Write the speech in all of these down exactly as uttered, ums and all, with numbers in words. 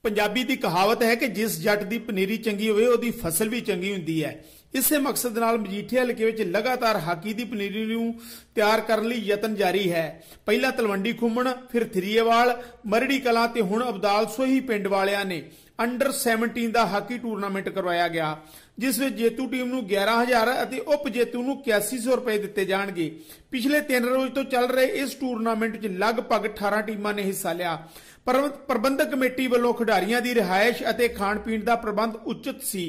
पंजाबी दी कहावत है कि जिस जट दी पनीरी चंगी होवे ओदी फसल भी चंगी हुंदी है। इसे मकसद नाल मजीठिया हलके विच लगातार हाकी दी पनीरी नूं तैयार करन लई यतन जारी है। पहला तलवंडी घुम्मण, फिर थरीएवाल, मरड़ी कलां ते हुण अबदाल सोही पिंड वालियां ने अंडर सैवनटीन का हाकी टूरनामेंट करवाया गया, जिस विच जेतू टीम नूं ग्यारह हजार अते उप जेतू नूं इक्यासी सौ रुपए दिते जाणगे। पिछले तीन रोज तो चल रहे इस टूरनामेंट च लगभग अठारह टीमां ने हिस्सा लिया। प्रबंधक कमेटी वालों खिडारियों की रिहायश अते खाण पीण का प्रबंध उचित सी।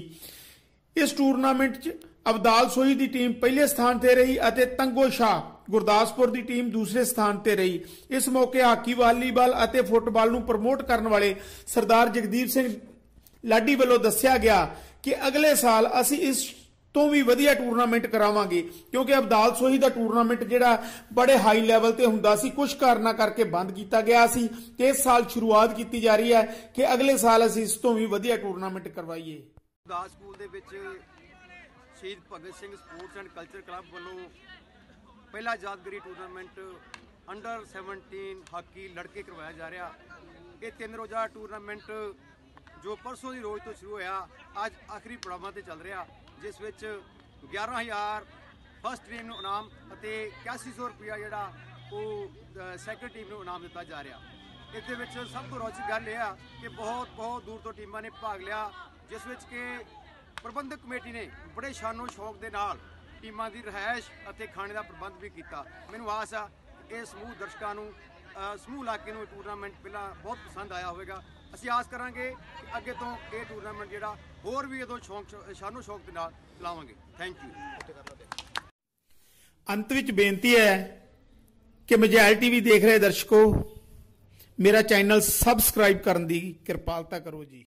इस टूरनामेंट च अबदाल सोही की टीम पहले स्थान ते रही अते तंगो शाह गुरदासपुर की टीम दूसरे स्थान ते रही। इस मौके हाकी, वालीबाल अते फुटबाल नूं प्रमोट करने वाले सरदार जगदीप सिंह लाडी वालों दस्सिया गया कि अगले साल असीं इस तो भी वधिया टूरनामेंट करावांगे, क्योंकि अबदाल सोही का टूरनामेंट जिहड़ा बड़े हाई लैवल ते हुंदा सी, कुछ कारणा करके बंद किया गया सी ते इस साल शुरुआत की जा रही है कि अगले साल असीं इस तो भी वधिया टूरनामेंट करवाइए। गुरदास स्कूल दे विच शहीद Bhagat Singh sports and culture club वालों पहला यादगारी टूरनामेंट अंडर सैवनटीन हाकी लड़के करवाया जा रहा। ये तीन रोज़ा टूरनामेंट जो परसों की रोज तो शुरू होया अज आखिरी पड़ावां ते चल रहा, जिस विच ग्यारह हज़ार फस्ट टीम नूं इनाम अते इक्यासी सौ रुपया जिहड़ा वो सैकंड टीम नूं इनाम दिता जा रहा। इहदे विच सब तो रोचक गल यह कि बहुत बहुत दूर तो टीमां ने भाग लिया, जिस विच कि प्रबंधक कमेटी ने बड़े शानो शौक दे नाल टीमां दी रिहायश अते खाने का प्रबंध भी किया। मैनूं आस आ कि समूह दर्शकों नूं समूह इलाके नूं टूरनामेंट पहला बहुत पसंद आया होगा। असीं आस करांगे कि अगे तो ये टूरनामेंट जिहड़ा होर भी इदों शौक शानो शौक दे नाल चलावांगे। Thank you. अंत विच बेनती है कि मजाइल टीवी देख रहे दर्शकों, मेरा चैनल सबसक्राइब करने की किरपालता करो जी।